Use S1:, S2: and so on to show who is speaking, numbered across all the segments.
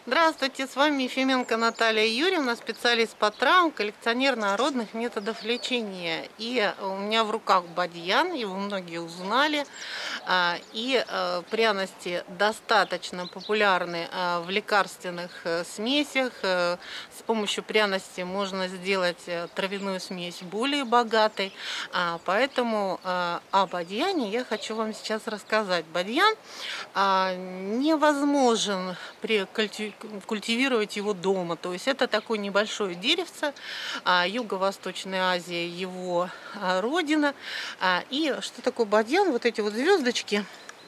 S1: Здравствуйте, с вами Ефименко Наталья Юрьевна, специалист по травмам, коллекционер народных методов лечения. И у меня в руках бадьян, его многие узнали. И пряности достаточно популярны в лекарственных смесях. С помощью пряности можно сделать травяную смесь более богатой. Поэтому о бадьяне я хочу вам сейчас рассказать. Бадьян невозможен культивировать его дома. То есть это такое небольшое деревце, Юго-Восточная Азия его родина. И что такое бадьян? Вот эти вот звездочки.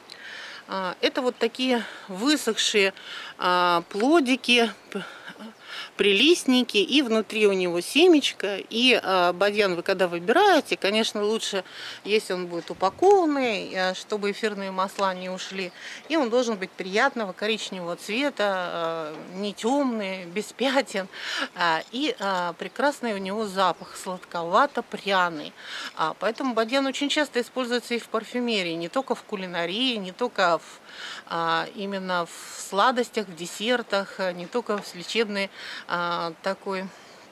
S1: Это вот такие высохшие плодики, прилистники, и внутри у него семечко. И бадьян вы когда выбираете, конечно, лучше, если он будет упакованный, чтобы эфирные масла не ушли. И он должен быть приятного коричневого цвета, не темный, без пятен. И прекрасный у него запах, сладковато-пряный. Поэтому бадьян очень часто используется и в парфюмерии, не только в кулинарии, не только именно в сладостях, в десертах, не только в лечебной такой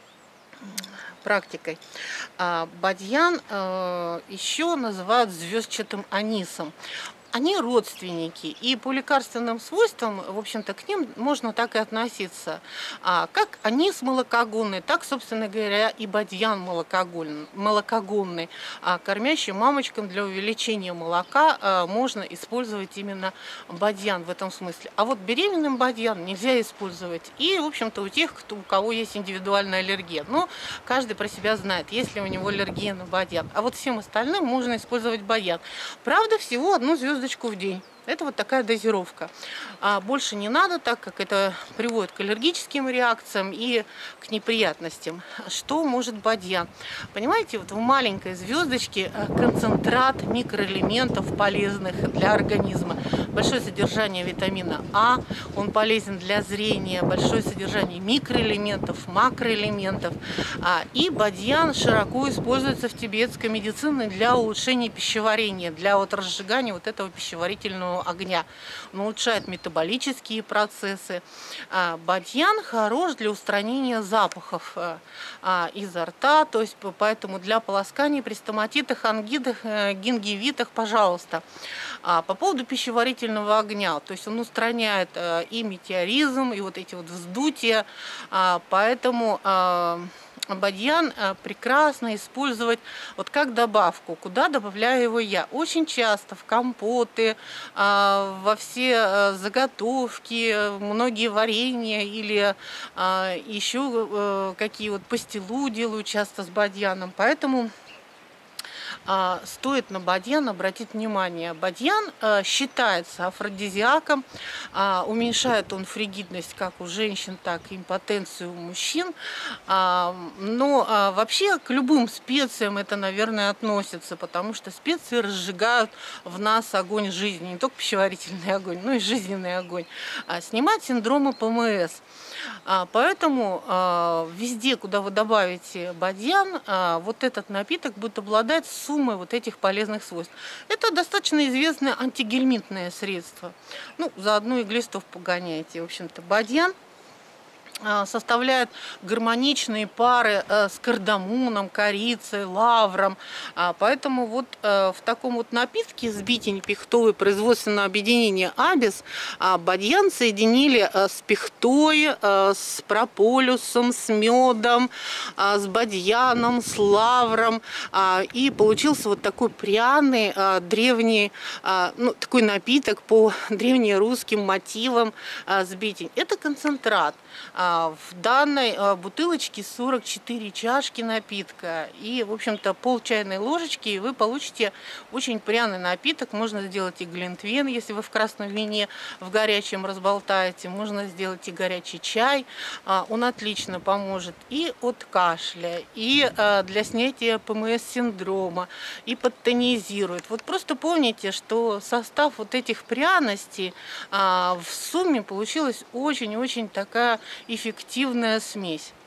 S1: практикой. Бадьян еще называют звездчатым анисом. Они родственники, и по лекарственным свойствам, в общем-то, к ним можно так и относиться. Как анис молокогонный, так, собственно говоря, и бадьян молокогонный. Кормящим мамочкам для увеличения молока можно использовать именно бадьян в этом смысле. А вот беременным бадьян нельзя использовать. И, в общем-то, у тех, у кого есть индивидуальная аллергия. Но каждый про себя знает, есть ли у него аллергия на бадьян. А вот всем остальным можно использовать бадьян. Правда, всего одну звездочку в день. Это вот такая дозировка. Больше не надо, так как это приводит к аллергическим реакциям и к неприятностям. Что может бадьян? Понимаете, вот в маленькой звездочке концентрат микроэлементов, полезных для организма. Большое содержание витамина А, он полезен для зрения, большое содержание микроэлементов, макроэлементов. И бадьян широко используется в тибетской медицине для улучшения пищеварения, для вот разжигания вот этого пищеварительного огня. Он улучшает метаболические процессы. Бадьян хорош для устранения запахов изо рта, то есть поэтому для полоскания при стоматитах, ангидах, гингивитах, пожалуйста. По поводу пищеварительного огня, то есть он устраняет и метеоризм, и вот эти вот вздутия, поэтому бадьян прекрасно использовать вот как добавку. Куда добавляю его я? Очень часто в компоты, во все заготовки, многие варенья или еще какие вот пастилу делаю часто с бадьяном. Поэтому стоит на бадьян обратить внимание. Бадьян считается афродизиаком, уменьшает он фригидность как у женщин, так и импотенцию у мужчин. Но вообще к любым специям это, наверное, относится, потому что специи разжигают в нас огонь жизни, не только пищеварительный огонь, но и жизненный огонь. Снимать синдромы ПМС. Поэтому везде, куда вы добавите бадьян, вот этот напиток будет обладать суммой вот этих полезных свойств. Это достаточно известное антигельминтное средство. Ну, заодно и глистов погоняйте. В общем-то, бадьян составляет гармоничные пары с кардамоном, корицей, лавром. Поэтому вот в таком вот напитке сбитень пихтовый производственного объединения Абис бадьян соединили с пихтой, с прополисом, с медом, с бадьяном, с лавром. И получился вот такой пряный, древний, ну, такой напиток по древнерусским мотивам сбитень. Это концентрат. В данной бутылочке 44 чашки напитка. И, в общем-то, пол чайной ложечки, и вы получите очень пряный напиток. Можно сделать и глинтвейн, если вы в красном вине в горячем разболтаете. Можно сделать и горячий чай. Он отлично поможет и от кашля, и для снятия ПМС-синдрома, и подтонизирует. Вот просто помните, что состав вот этих пряностей в сумме получилась очень-очень такая эффективная смесь.